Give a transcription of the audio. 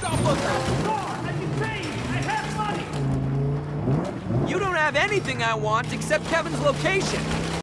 on lookout. I can pay you. I have money. You don't have anything I want except Kevin's location.